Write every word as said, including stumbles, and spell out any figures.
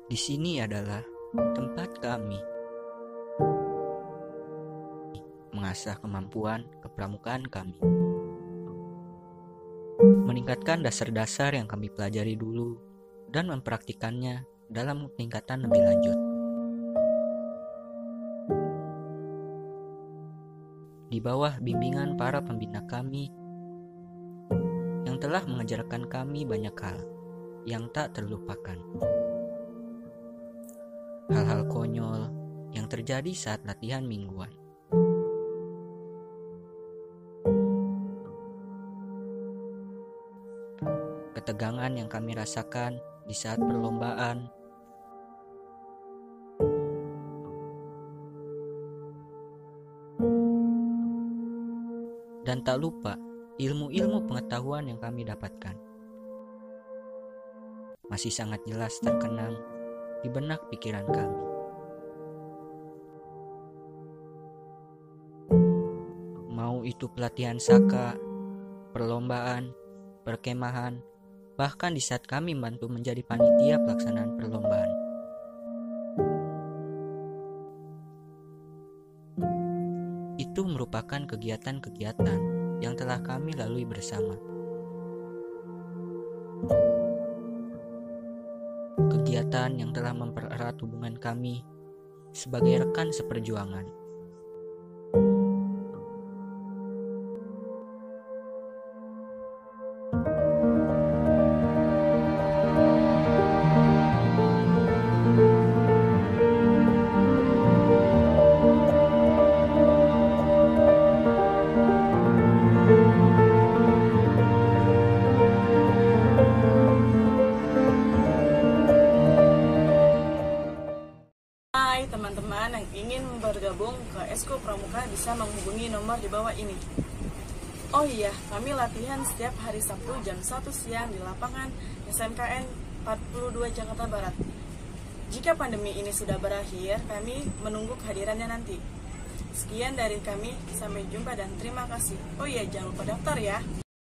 Di sini adalah tempat kami mengasah kemampuan kepramukaan kami, meningkatkan dasar-dasar yang kami pelajari dulu dan mempraktikannya dalam peningkatan lebih lanjut. Di bawah bimbingan para pembina kami yang telah mengajarkan kami banyak hal yang tak terlupakan. Hal-hal konyol yang terjadi saat latihan mingguan. Ketegangan yang kami rasakan di saat perlombaan. Dan tak lupa ilmu-ilmu pengetahuan yang kami dapatkan. Masih sangat jelas terkenang di benak pikiran kami. Mau itu pelatihan saka, perlombaan, perkemahan, bahkan di saat kami membantu menjadi panitia pelaksanaan perlombaan. Itu merupakan kegiatan-kegiatan yang telah kami lalui bersama. Kegiatan yang telah mempererat hubungan kami sebagai rekan seperjuangan. Hai teman-teman yang ingin bergabung ke Esko Pramuka bisa menghubungi nomor di bawah ini. Oh iya, kami latihan setiap hari Sabtu jam satu siang di lapangan S M K N empat puluh dua Jakarta Barat. Jika pandemi ini sudah berakhir, kami menunggu kehadirannya nanti. Sekian dari kami, sampai jumpa dan terima kasih. Oh iya, jangan lupa daftar ya.